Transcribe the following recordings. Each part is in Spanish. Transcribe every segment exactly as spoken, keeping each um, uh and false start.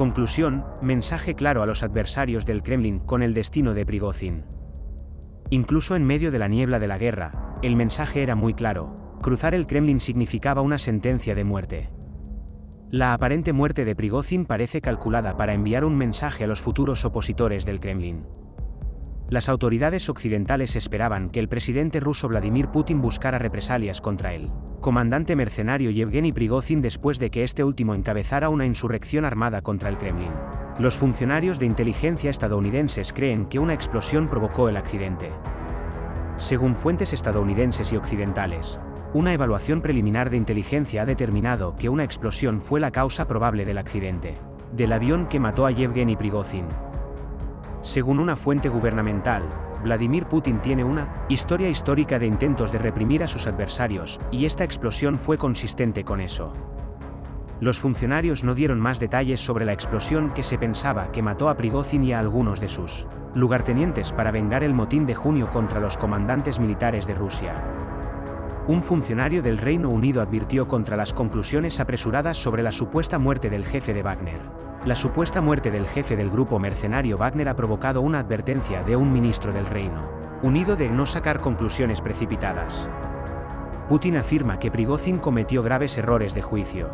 Conclusión, mensaje claro a los adversarios del Kremlin con el destino de Prigozhin. Incluso en medio de la niebla de la guerra, el mensaje era muy claro: cruzar el Kremlin significaba una sentencia de muerte. La aparente muerte de Prigozhin parece calculada para enviar un mensaje a los futuros opositores del Kremlin. Las autoridades occidentales esperaban que el presidente ruso Vladimir Putin buscara represalias contra el comandante mercenario Yevgeny Prigozhin después de que este último encabezara una insurrección armada contra el Kremlin. Los funcionarios de inteligencia estadounidenses creen que una explosión provocó el accidente. Según fuentes estadounidenses y occidentales, una evaluación preliminar de inteligencia ha determinado que una explosión fue la causa probable del accidente del avión que mató a Yevgeny Prigozhin. Según una fuente gubernamental, Vladimir Putin tiene una historia histórica de intentos de reprimir a sus adversarios, y esta explosión fue consistente con eso. Los funcionarios no dieron más detalles sobre la explosión que se pensaba que mató a Prigozhin y a algunos de sus lugartenientes para vengar el motín de junio contra los comandantes militares de Rusia. Un funcionario del Reino Unido advirtió contra las conclusiones apresuradas sobre la supuesta muerte del jefe de Wagner. La supuesta muerte del jefe del grupo mercenario Wagner ha provocado una advertencia de un ministro del Reino Unido de no sacar conclusiones precipitadas. Putin afirma que Prigozhin cometió graves errores de juicio.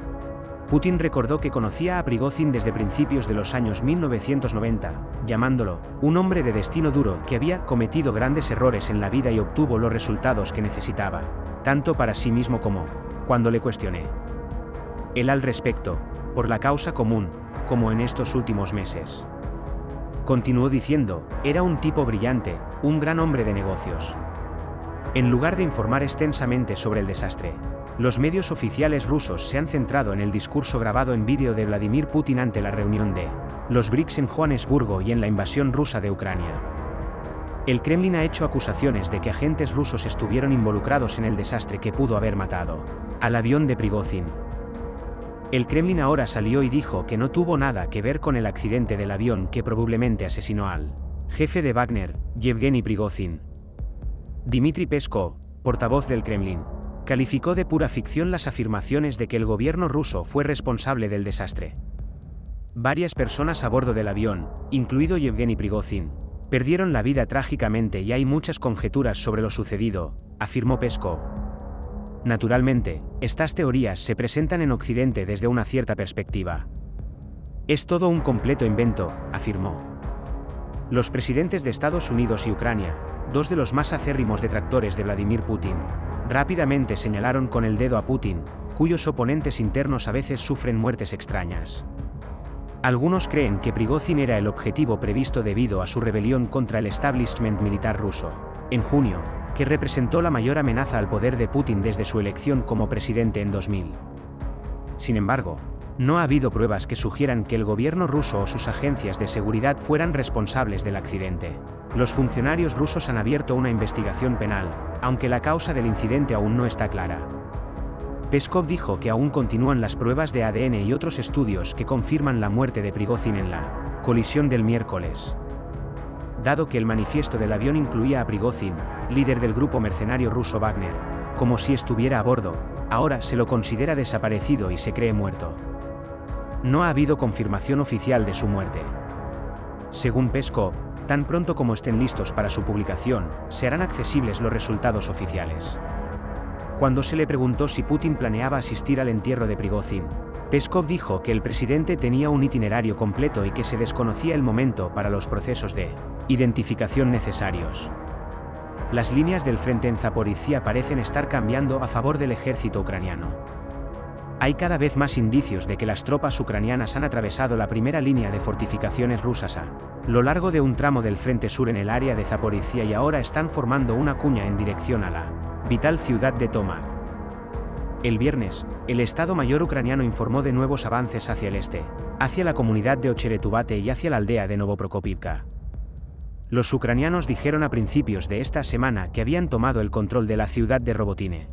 Putin recordó que conocía a Prigozhin desde principios de los años mil novecientos noventa, llamándolo un hombre de destino duro que había cometido grandes errores en la vida y obtuvo los resultados que necesitaba, tanto para sí mismo como cuando le cuestioné él al respecto, por la causa común, como en estos últimos meses. Continuó diciendo, era un tipo brillante, un gran hombre de negocios. En lugar de informar extensamente sobre el desastre, los medios oficiales rusos se han centrado en el discurso grabado en vídeo de Vladimir Putin ante la reunión de los BRICS en Johannesburgo y en la invasión rusa de Ucrania. El Kremlin ha hecho acusaciones de que agentes rusos estuvieron involucrados en el desastre que pudo haber matado al avión de Prigozhin. El Kremlin ahora salió y dijo que no tuvo nada que ver con el accidente del avión que probablemente asesinó al jefe de Wagner, Yevgeny Prigozhin. Dmitry Peskov, portavoz del Kremlin, calificó de pura ficción las afirmaciones de que el gobierno ruso fue responsable del desastre. Varias personas a bordo del avión, incluido Yevgeny Prigozhin, perdieron la vida trágicamente y hay muchas conjeturas sobre lo sucedido, afirmó Peskov. Naturalmente, estas teorías se presentan en Occidente desde una cierta perspectiva. Es todo un completo invento, afirmó. Los presidentes de Estados Unidos y Ucrania, dos de los más acérrimos detractores de Vladimir Putin, rápidamente señalaron con el dedo a Putin, cuyos oponentes internos a veces sufren muertes extrañas. Algunos creen que Prigozhin era el objetivo previsto debido a su rebelión contra el establishment militar ruso, en junio, que representó la mayor amenaza al poder de Putin desde su elección como presidente en dos mil. Sin embargo, no ha habido pruebas que sugieran que el gobierno ruso o sus agencias de seguridad fueran responsables del accidente. Los funcionarios rusos han abierto una investigación penal, aunque la causa del incidente aún no está clara. Peskov dijo que aún continúan las pruebas de A D N y otros estudios que confirman la muerte de Prigozhin en la colisión del miércoles. Dado que el manifiesto del avión incluía a Prigozhin, líder del grupo mercenario ruso Wagner, como si estuviera a bordo, ahora se lo considera desaparecido y se cree muerto. No ha habido confirmación oficial de su muerte. Según Peskov, tan pronto como estén listos para su publicación, se harán accesibles los resultados oficiales. Cuando se le preguntó si Putin planeaba asistir al entierro de Prigozhin, Peskov dijo que el presidente tenía un itinerario completo y que se desconocía el momento para los procesos de identificación necesarios. Las líneas del frente en Zaporizhia parecen estar cambiando a favor del ejército ucraniano. Hay cada vez más indicios de que las tropas ucranianas han atravesado la primera línea de fortificaciones rusas a lo largo de un tramo del frente sur en el área de Zaporizhia y ahora están formando una cuña en dirección a la vital ciudad de Tomak. El viernes, el Estado Mayor ucraniano informó de nuevos avances hacia el este, hacia la comunidad de Ocheretubate y hacia la aldea de Novoprokopivka. Los ucranianos dijeron a principios de esta semana que habían tomado el control de la ciudad de Robotine.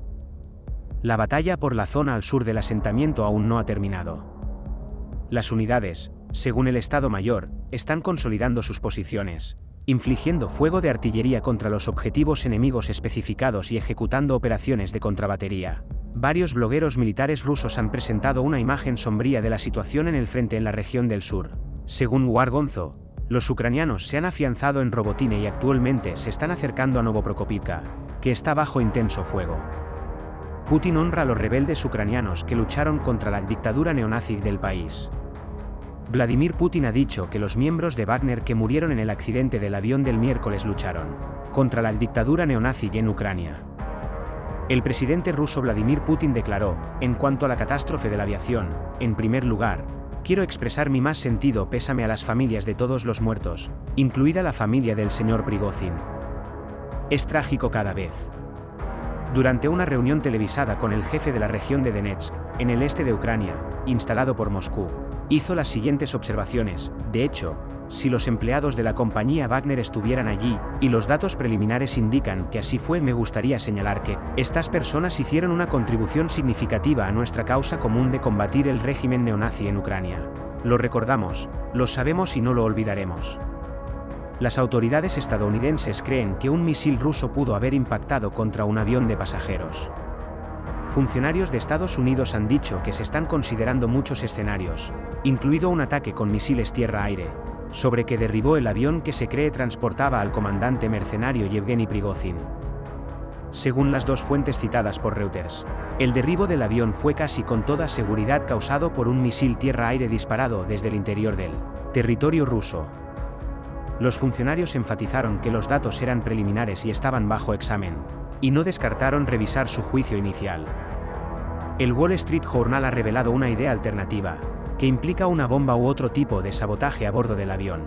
La batalla por la zona al sur del asentamiento aún no ha terminado. Las unidades, según el Estado Mayor, están consolidando sus posiciones, infligiendo fuego de artillería contra los objetivos enemigos especificados y ejecutando operaciones de contrabatería. Varios blogueros militares rusos han presentado una imagen sombría de la situación en el frente en la región del sur. Según War-Gonzo, los ucranianos se han afianzado en Robotine y actualmente se están acercando a Novoprokopivka, que está bajo intenso fuego. Putin honra a los rebeldes ucranianos que lucharon contra la dictadura neonazi del país. Vladimir Putin ha dicho que los miembros de Wagner que murieron en el accidente del avión del miércoles lucharon contra la dictadura neonazi en Ucrania. El presidente ruso Vladimir Putin declaró, en cuanto a la catástrofe de la aviación, en primer lugar, quiero expresar mi más sentido pésame a las familias de todos los muertos, incluida la familia del señor Prigozhin. Es trágico cada vez. Durante una reunión televisada con el jefe de la región de Donetsk, en el este de Ucrania, instalado por Moscú, hizo las siguientes observaciones. De hecho, si los empleados de la compañía Wagner estuvieran allí, y los datos preliminares indican que así fue, me gustaría señalar que estas personas hicieron una contribución significativa a nuestra causa común de combatir el régimen neonazi en Ucrania. Lo recordamos, lo sabemos y no lo olvidaremos. Las autoridades estadounidenses creen que un misil ruso pudo haber impactado contra un avión de pasajeros. Funcionarios de Estados Unidos han dicho que se están considerando muchos escenarios, incluido un ataque con misiles tierra-aire, sobre que derribó el avión que se cree transportaba al comandante mercenario Yevgeny Prigozhin. Según las dos fuentes citadas por Reuters, el derribo del avión fue casi con toda seguridad causado por un misil tierra-aire disparado desde el interior del territorio ruso. Los funcionarios enfatizaron que los datos eran preliminares y estaban bajo examen, y no descartaron revisar su juicio inicial. El Wall Street Journal ha revelado una idea alternativa, que implica una bomba u otro tipo de sabotaje a bordo del avión.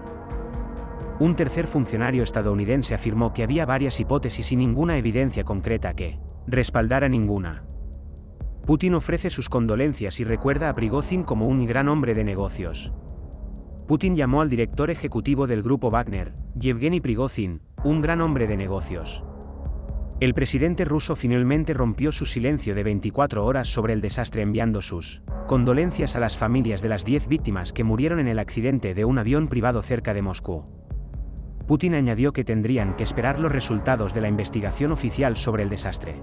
Un tercer funcionario estadounidense afirmó que había varias hipótesis y ninguna evidencia concreta que respaldara ninguna. Putin ofrece sus condolencias y recuerda a Prigozhin como un gran hombre de negocios. Putin llamó al director ejecutivo del grupo Wagner, Yevgeny Prigozhin, un gran hombre de negocios. El presidente ruso finalmente rompió su silencio de veinticuatro horas sobre el desastre enviando sus condolencias a las familias de las diez víctimas que murieron en el accidente de un avión privado cerca de Moscú. Putin añadió que tendrían que esperar los resultados de la investigación oficial sobre el desastre.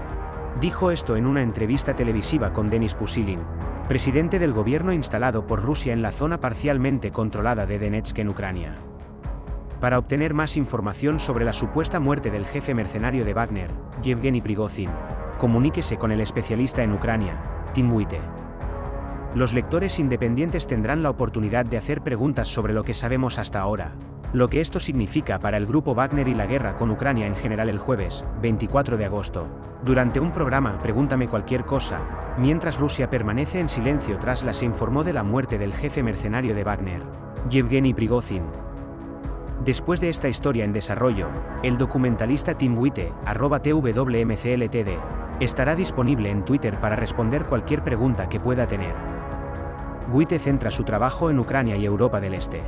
Dijo esto en una entrevista televisiva con Denis Pushilin, presidente del gobierno instalado por Rusia en la zona parcialmente controlada de Donetsk en Ucrania. Para obtener más información sobre la supuesta muerte del jefe mercenario de Wagner, Yevgeny Prigozhin, comuníquese con el especialista en Ucrania, Tim Witte. Los lectores independientes tendrán la oportunidad de hacer preguntas sobre lo que sabemos hasta ahora, lo que esto significa para el grupo Wagner y la guerra con Ucrania en general el jueves, veinticuatro de agosto, durante un programa Pregúntame cualquier cosa, mientras Rusia permanece en silencio tras la se informó de la muerte del jefe mercenario de Wagner, Yevgeny Prigozhin. Después de esta historia en desarrollo, el documentalista Tim Witte, arroba T W M C L T D, estará disponible en Twitter para responder cualquier pregunta que pueda tener. Witte centra su trabajo en Ucrania y Europa del Este.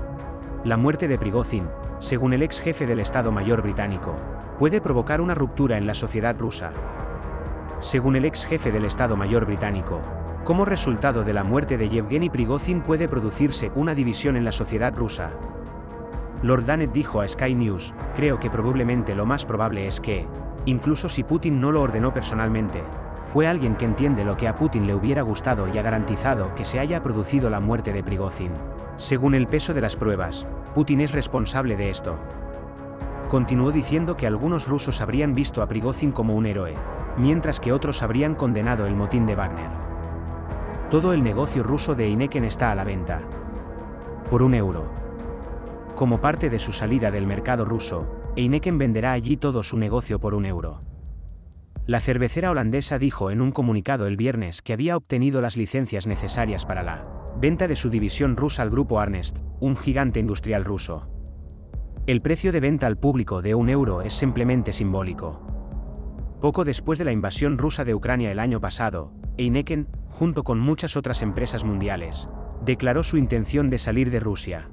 La muerte de Prigozhin, según el ex jefe del Estado Mayor británico, puede provocar una ruptura en la sociedad rusa. Según el ex jefe del Estado Mayor británico, como resultado de la muerte de Yevgeny Prigozhin puede producirse una división en la sociedad rusa. Lord Danett dijo a Sky News, creo que probablemente lo más probable es que, incluso si Putin no lo ordenó personalmente, fue alguien que entiende lo que a Putin le hubiera gustado y ha garantizado que se haya producido la muerte de Prigozhin. Según el peso de las pruebas, Putin es responsable de esto. Continuó diciendo que algunos rusos habrían visto a Prigozhin como un héroe, mientras que otros habrían condenado el motín de Wagner. Todo el negocio ruso de Heineken está a la venta. Por un euro. Como parte de su salida del mercado ruso, Heineken venderá allí todo su negocio por un euro. La cervecera holandesa dijo en un comunicado el viernes que había obtenido las licencias necesarias para la venta de su división rusa al grupo Arnest, un gigante industrial ruso. El precio de venta al público de un euro es simplemente simbólico. Poco después de la invasión rusa de Ucrania el año pasado, Heineken, junto con muchas otras empresas mundiales, declaró su intención de salir de Rusia.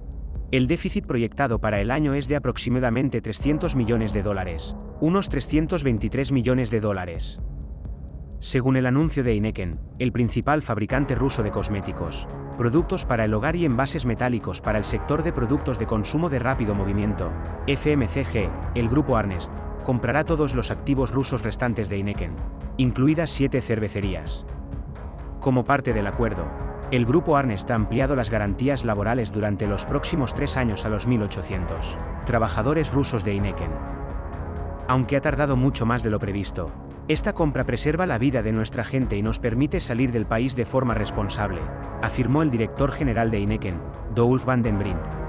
El déficit proyectado para el año es de aproximadamente trescientos millones de dólares, unos trescientos veintitrés millones de dólares. Según el anuncio de Heineken, el principal fabricante ruso de cosméticos, productos para el hogar y envases metálicos para el sector de productos de consumo de rápido movimiento, F M C G, el grupo Arnest, comprará todos los activos rusos restantes de Heineken, incluidas siete cervecerías. Como parte del acuerdo, el grupo Arnest ha ampliado las garantías laborales durante los próximos tres años a los mil ochocientos trabajadores rusos de Heineken. Aunque ha tardado mucho más de lo previsto, esta compra preserva la vida de nuestra gente y nos permite salir del país de forma responsable, afirmó el director general de Heineken, Dolf van den Brink.